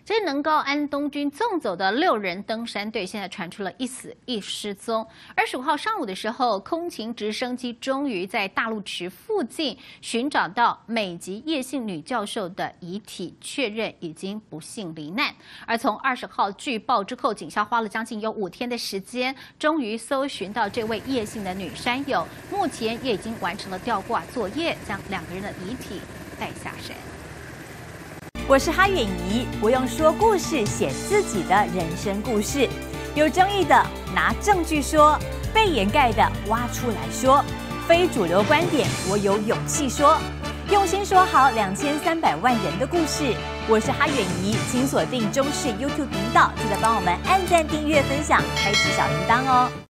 这能高安东军纵走的6人登山队，现在传出了一死一失踪。25号上午的时候，空勤直升机终于在大陆池附近寻找到美籍叶姓女教授的遗体，确认已经不幸罹难。而从20号据报之后，警校花了将近有5天的时间，终于搜寻到这位叶姓的女山友，目前也已经完成了吊挂作业，将2个人的遗体带下山。 我是哈远怡，我用说故事写自己的人生故事，有争议的拿证据说，被掩盖的挖出来说，非主流观点我有勇气说，用心说好2300万人的故事。我是哈远怡，请锁定中视 YouTube 频道，记得帮我们按赞、订阅、分享，开启小铃铛哦。